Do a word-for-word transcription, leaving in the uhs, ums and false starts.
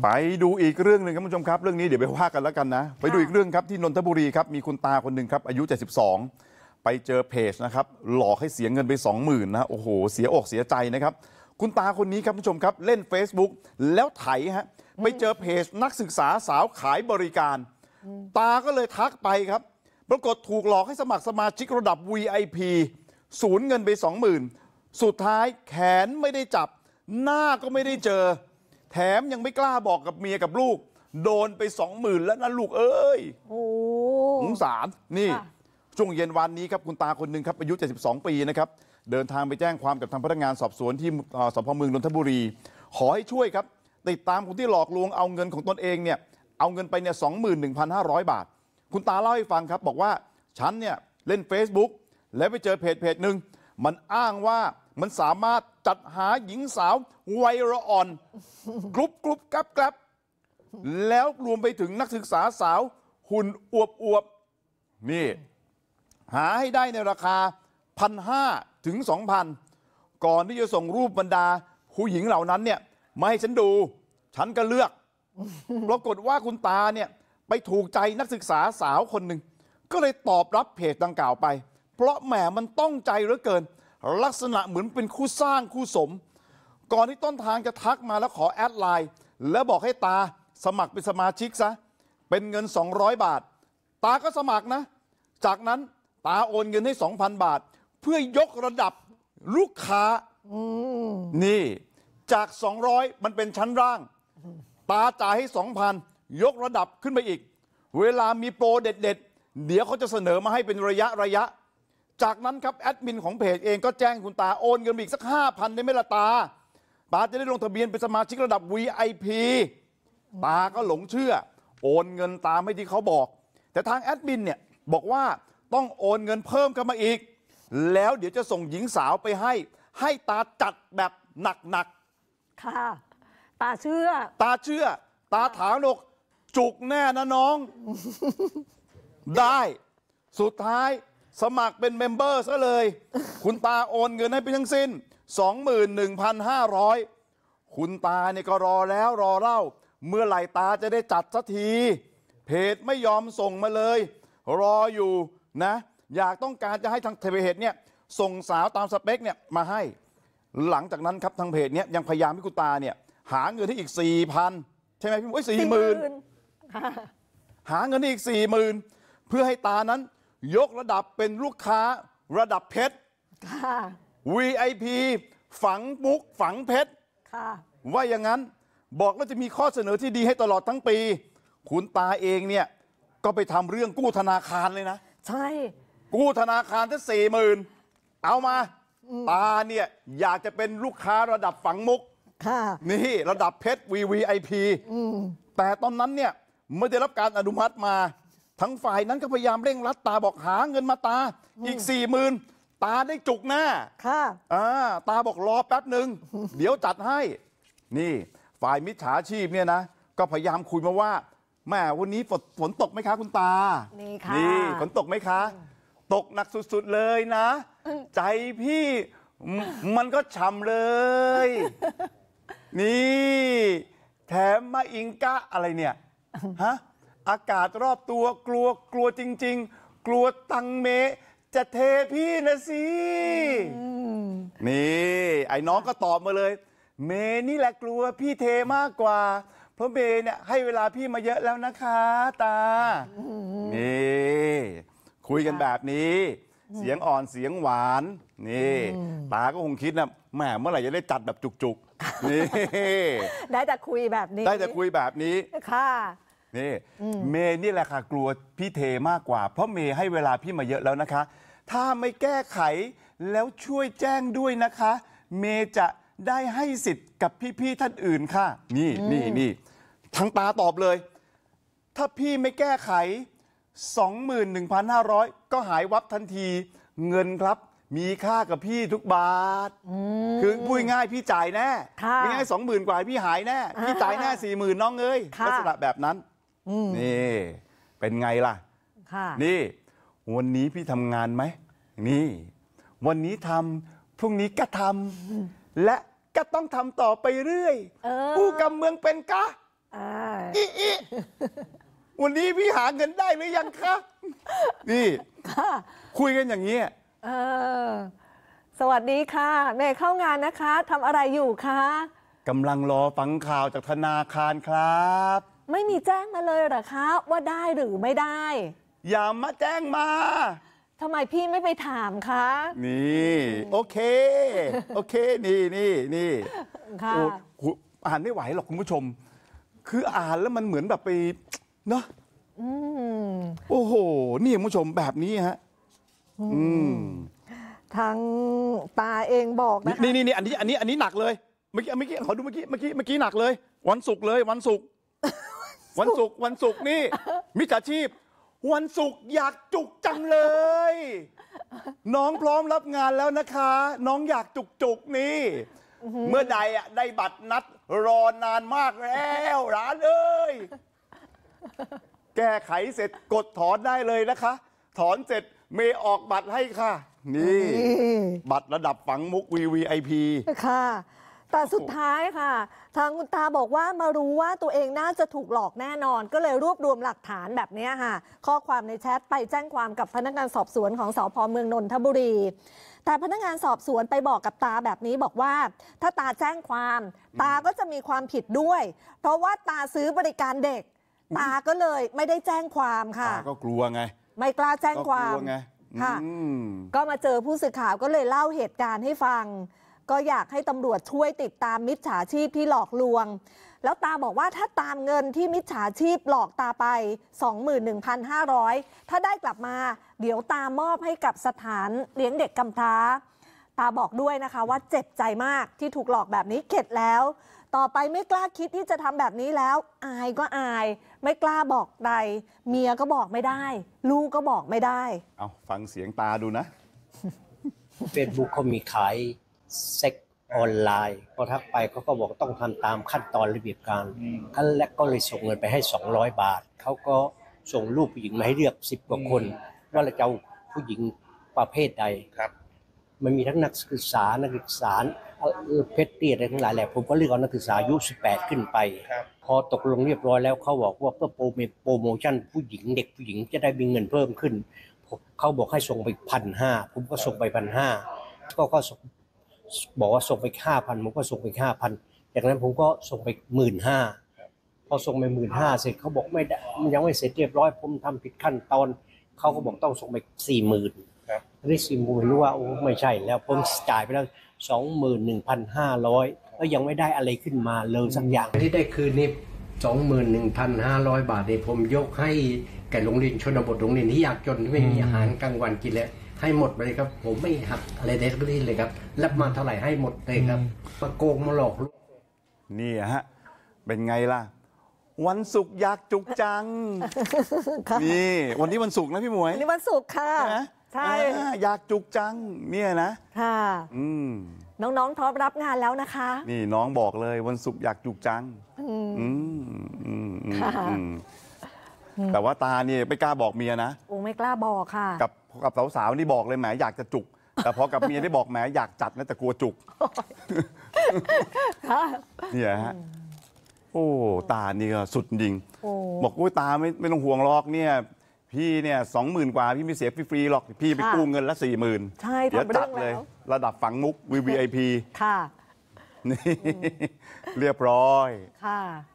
ไปดูอีกเรื่องหนึ่งครับคุณผู้ชมครับเรื่องนี้เดี๋ยวไปว่ากันแล้วกันนะไปดูอีกเรื่องครับที่นนทบุรีครับมีคุณตาคนหนึ่งครับอายุเจ็ดสิบสองไปเจอเพจนะครับหลอกให้เสียเงินไป สองหมื่น นะโอ้โหเสียอกเสียใจนะครับคุณตาคนนี้ครับคุณผู้ชมครับเล่น Facebook แล้วไถฮะไปเจอเพจนักศึกษาสาวขายบริการตาก็เลยทักไปครับปรากฏถูกหลอกให้สมัครสมาชิกระดับ วี ไอ พี สูญเงินไป สองหมื่น สุดท้ายแขนไม่ได้จับหน้าก็ไม่ได้เจอแถมยังไม่กล้าบอกกับเมียกับลูกโดนไป สองหมื่น แล้วนะลูกเอ้ยโอ้สงสารนี่ช่วงเย็นวันนี้ครับคุณตาคนหนึ่งครับอายุเจ็ดสิบสองปีนะครับเดินทางไปแจ้งความกับทางพนักงานสอบสวนที่สพเมืองนนทบุรีขอให้ช่วยครับติดตามคนที่หลอกลวงเอาเงินของตนเองเนี่ยเอาเงินไปเนี่ย สองหมื่นหนึ่งพันห้าร้อย บาทคุณตาเล่าให้ฟังครับบอกว่าฉันเนี่ยเล่น Facebook แล้วไปเจอเพจเพจหนึ่งมันอ้างว่ามันสามารถจัดหาหญิงสาววัยละอ่อนกรุบกรุบกรับกรับแล้วรวมไปถึงนักศึกษาสาวหุ่นอวบอวบนี่หาให้ได้ในราคา หนึ่งพันห้าร้อย ถึง สองพัน ก่อนที่จะส่งรูปบรรดาผู้หญิงเหล่านั้นเนี่ยมาให้ฉันดูฉันก็เลือกปรากฏว่าคุณตาเนี่ยไปถูกใจนักศึกษาสาวคนหนึ่งก็เลยตอบรับเพจดังกล่าวไปเพราะแหมมันต้องใจเหลือเกินลักษณะเหมือนเป็นคู่สร้างคู่สมก่อนที่ต้นทางจะทักมาแล้วขอแอดไลน์แล้วบอกให้ตาสมัครเป็นสมาชิกซะเป็นเงินสองร้อยบาทตาก็สมัครนะจากนั้นตาโอนเงินให้ สองพัน บาทเพื่อยกระดับลูกค้านี่จากสองร้อยมันเป็นชั้นล่างตาจ่ายให้ สองพัน ยกระดับขึ้นไปอีกเวลามีโปรเด็ดๆเดี๋ยวเขาจะเสนอมาให้เป็นระยะระยะจากนั้นครับแอดมินของเพจเองก็แจ้งคุณตาโอนเงินอีกสัก ห้าพัน ได้ไหมล่ะตาตาจะได้ลงทะเบียนเป็นสมาชิกระดับ วี ไอ พี ตาก็หลงเชื่อโอนเงินตามไม่ที่เขาบอกแต่ทางแอดมินเนี่ยบอกว่าต้องโอนเงินเพิ่มเข้ามาอีกแล้วเดี๋ยวจะส่งหญิงสาวไปให้ให้ตาจัดแบบหนักๆค่ะตาเชื่อตาเชื่อตาถามนกจุกแน่นะน้องได้สุดท้ายสมัครเป็นเมมเบอร์ซะเลยคุณตาโอนเงินให้ไปทั้งสิ้น สองหมื่นหนึ่งพันห้าร้อย คุณตาเนี่ยก็รอแล้วรอเล่าเมื่อไหร่ตาจะได้จัดสักทีเพจไม่ยอมส่งมาเลยรออยู่นะอยากต้องการจะให้ทางเพจเนี่ยส่งสาวตามสเปคเนี่ยมาให้หลังจากนั้นครับทางเพจเนี่ยยังพยายามให้คุณตาเนี่ยหาเงินให้อีก สี่พัน ใช่ไหมพี่โอ้ย สี่หมื่น หาเงินอีก สี่หมื่น เพื่อให้ตานั้นยกระดับเป็นลูกค้าระดับเพชร วี ไอ พี ฝังมุกฝังเพชรว่าอย่างนั้นบอกว่าจะมีข้อเสนอที่ดีให้ตลอดทั้งปีคุณตาเองเนี่ยก็ไปทำเรื่องกู้ธนาคารเลยนะใช่กู้ธนาคารทั้งสี่หมื่นเอามาตาเนี่ยอยากจะเป็นลูกค้าระดับฝังมุกนี่ระดับเพชร วี วี ไอ พี แต่ตอนนั้นเนี่ยไม่ได้รับการอนุมัติมาทั้งฝ่ายนั้นก็พยายามเร่งรัดตาบอกหาเงินมาตาอีกสี่หมื่นตาได้จุกหน้าค่ะอ่าตาบอกรอแป๊บหนึ่งเดี๋ยวจัดให้นี่ฝ่ายมิจฉาชีพเนี่ยนะก็พยายามคุยมาว่าแม่วันนี้ฝนฝนตกไหมคะคุณตานี่ค่ะนี่ฝนตกไหมคะตกหนักสุดๆเลยนะใจพี่มันก็ฉ่ำเลยนี่แถมมาอิงกะอะไรเนี่ยฮะอากาศรอบตัวกลัวกลัวจริงๆกลัวตังเมจะเทพี่นะสินี่ไอ้น้องก็ตอบมาเลยเมนี่แหละกลัวพี่เทมากกว่าเพราะเมเนี่ยให้เวลาพี่มาเยอะแล้วนะคะตานี่คุยกันแบบนี้เสียงอ่อนเสียงหวานนี่ตาก็คงคิดนะแหมเมื่อไหร่จะได้จัดแบบจุกๆนี่ได้แต่คุยแบบนี้ได้แต่คุยแบบนี้ค่ะนี่เมย์นี่แหละค่ะกลัวพี่เทมากกว่าเพราะเมย์ให้เวลาพี่มาเยอะแล้วนะคะถ้าไม่แก้ไขแล้วช่วยแจ้งด้วยนะคะเมย์จะได้ให้สิทธิ์กับพี่ๆท่านอื่นค่ะนี่นี่นี่ทางตาตอบเลยถ้าพี่ไม่แก้ไข สองหมื่นหนึ่งพันห้าร้อย ก็หายวับทันทีเงินครับมีค่ากับพี่ทุกบาทคือพูดง่ายพี่จ่ายแน่ไม่ง่ายสองหมื่นกว่าพี่หายแน่พี่จ่ายแน่สี่หมื่นน้องเอ้ยลักษณะแบบนั้นนี่เป็นไงล่ะนี่วันนี้พี่ทำงานไหมนี่วันนี้ทำพรุ่งนี้ก็ทำและก็ต้องทำต่อไปเรื่อยผู้กำเมืองเป็นกะอ่าวันนี้พี่หาเงินได้หรือยังคะนี่ค่ะคุยกันอย่างนี้เออสวัสดีค่ะเมย์เข้างานนะคะทำอะไรอยู่คะกำลังรอฟังข่าวจากธนาคารครับไม่มีแจ้งมาเลยเหรอคะว่าได้หรือไม่ได้อย่ามาแจ้งมาทำไมพี่ไม่ไปถามคะนี่โอเคโอเคนี่นี่นี่ค่ะโอ้โหอ่านไม่ไหวหรอกคุณผู้ชม คืออ่านแล้วมันเหมือนแบบไปเนาะอืมโอ้โหนี่คุณผู้ชมแบบนี้ฮะอืมทางตาเองบอกนะคะนี่นี่นี่อันนี้อันนี้อันนี้หนักเลยเมื่อกี้เมื่อกี้ขอดูเมื่อกี้เมื่อกี้เมื่อกี้หนักเลย วันศุกร์เลยวันศุกร์วันศุกร์วันศุกร์นี่มิจฉาชีพ วันศุกร์อยากจุกจังเลย น้องพร้อมรับงานแล้วนะคะ น้องอยากจุกจุกนี่ เมื่อใดอ่ะได้บัตรนัดรอนานมากแล้วร้านเอ้ย แก้ไขเสร็จกดถอนได้เลยนะคะ ถอนเสร็จเมย์ออกบัตรให้ค่ะ นี่ บัตรระดับฝังมุก วี วี ไอ พีค่ะ แต่สุดท้ายค่ะ ทางคุณตาบอกว่ามารู้ว่าตัวเองน่าจะถูกหลอกแน่นอน ก็เลยรวบรวมหลักฐานแบบนี้ค่ะ ข้อความในแชทไปแจ้งความกับพนักงานสอบสวนของสภ.เมืองนนทบุรี แต่พนักงานสอบสวนไปบอกกับตาแบบนี้บอกว่า ถ้าตาแจ้งความ ตาก็จะมีความผิดด้วย เพราะว่าตาซื้อบริการเด็ก ตาก็เลยไม่ได้แจ้งความค่ะตาก็กลัวไงไม่กล้าแจ้งความก็กลัวไงค่ะอืมก็มาเจอผู้สื่อข่าวก็เลยเล่าเหตุการณ์ให้ฟัง ก็อยากให้ตำรวจช่วยติดตามมิจฉาชีพที่หลอกลวง แล้วตาบอกว่าถ้าตามเงินที่มิจฉาชีพหลอกตาไป สองหมื่นหนึ่งพันห้าร้อย ถ้าได้กลับมา เดี๋ยวตามอบให้กับสถานเลี้ยงเด็กกำพร้า ตาบอกด้วยนะคะว่าเจ็บใจมากที่ถูกหลอกแบบนี้เข็ดแล้ว ต่อไปไม่กล้าคิดที่จะทำแบบนี้แล้ว อายก็อาย ไม่กล้าบอกใครเมียก็บอกไม่ได้ ลูกก็บอกไม่ได้เอาฟังเสียงตาดูนะเฟซบุ๊กเขามีขายเซ็กออนไลน์พอทักไปเขาก็บอกต้องทำตามขั้นตอนระเบียบการขั้นแรกก็เลยส่งเงินไปให้สองร้อยบาทเขาก็ส่งรูปผู้หญิงมาให้เลือกสิบกว่าคน ว่าเราจะเอาผู้หญิงประเภทใดครับมันมีทั้งนักศึกษานักศึกษาเพศเตี้ยอะไรทั้งหลายแหละผมก็เลือกเอานักศึกษาอายุสิบแปดขึ้นไปพอตกลงเรียบร้อยแล้วเขาบอกว่าเพื่อโปรโปรโมชั่นผู้หญิงเด็กผู้หญิงจะได้มีเงินเพิ่มขึ้นเขาบอกให้ส่งไปพันห้าผมก็ส่งไปพันห้าก็ก็บอกว่าส่งไปห้าพันผมก็ส่งไปห้าพันจากนั้นผมก็ส่งไปหมื่นห้าพอส่งไปหมื่นห้าเสร็จเขาบอกไม่ได้มันยังไม่เสร็จเรียบร้อยผมทำผิดขั้นตอนเขาก็บอกต้องส่งไปสี่หมื่นได้สี่หมื่นรู้ว่าโอ้ไม่ใช่แล้วผมจ่ายไปแล้วสองหมื่นหนึ่งพันห้าร้อยแล้วยังไม่ได้อะไรขึ้นมาเลยสักอย่างที่ได้คืนนี้สองหมื่นหนึ่งพันห้าร้อยบาทนี่ผมยกให้แก่โรงเรียนชนบทโรงเรียนที่ยากจนที่ไม่มีอาหารกลางวันกินเลยให้หมดเลยครับผมไม่หักอะไรได้ทั้งสิ้นเลยครับรับมาเท่าไหร่ให้หมดเลยครับมาโกงมาหลอกลวงนี่ฮะเป็นไงล่ะ วันศุกร์อยากจุกจัง นี่วันนี้วันศุกร์นะพี่หมวยวันนี้วันศุกร์ค่ะใช่ไหมใช่อ่าอยากจุกจังเนี่ยนะค่ะอืมน้องๆพร้อมรับงานแล้วนะคะนี่น้องบอกเลยวันศุกร์อยากจุกจังอืมอืมอืมอืมค่ะอืมแต่ว่าตาเนี่ยไม่กล้าบอกเมียนะโอ้ไม่กล้าบอกค่ะกับกับสาวๆนี่บอกเลยแหมอยากจะจุก แต่พอกับเมียได้บอกแหมอยากจัดนะแต่กลัวจุกค่ะเนี่ยฮะโอ้ตานี่ก็สุดจริงโอ้บอกโอ้ยตาไม่ไม่ต้องห่วงหรอกเนี่ย พี่เนี่ยสองหมื่นกว่าพี่ไม่เสียฟรีๆหรอกพี่ไปกู้เงินละสี่หมื่นใช่เดี๋ยวทำจัเรื่ดองเลยแล้วระดับฝังมุก วี วี ไอ พีค่ะนี่เรียบร้อยค่ะ